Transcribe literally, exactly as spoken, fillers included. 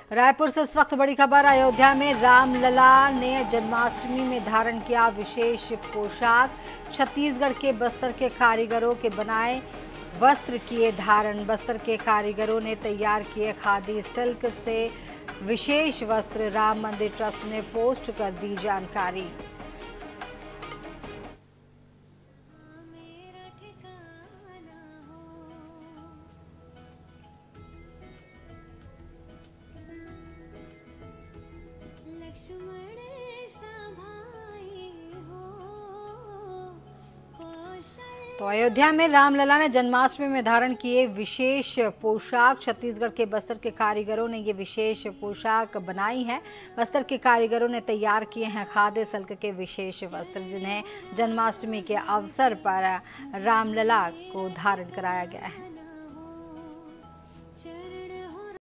रायपुर से इस वक्त बड़ी खबर। अयोध्या में रामलला ने जन्माष्टमी में धारण किया विशेष पोशाक। छत्तीसगढ़ के बस्तर के कारीगरों के बनाए वस्त्र किए धारण। बस्तर के कारीगरों ने तैयार किए खादी सिल्क से विशेष वस्त्र। राम मंदिर ट्रस्ट ने पोस्ट कर दी जानकारी। तो अयोध्या में रामलला ने जन्माष्टमी में धारण किए विशेष पोशाक। छत्तीसगढ़ के बस्तर के कारीगरों ने ये विशेष पोशाक बनाई है। बस्तर के कारीगरों ने तैयार किए हैं खादी सिल्क के विशेष वस्त्र, जिन्हें जन्माष्टमी के अवसर पर रामलला को धारण कराया गया है।